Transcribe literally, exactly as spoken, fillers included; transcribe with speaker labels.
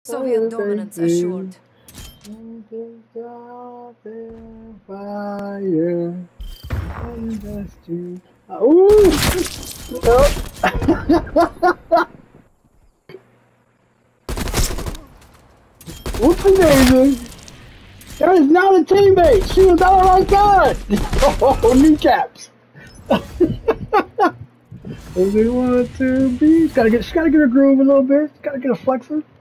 Speaker 1: Soviet dominance assured.
Speaker 2: Fire. Ooh! What's her name? That is not a teammate. She was not on our side. Oh, kneecaps. Does he want to be? She's gotta get. She gotta get her groove a little bit. She's gotta get a flexor.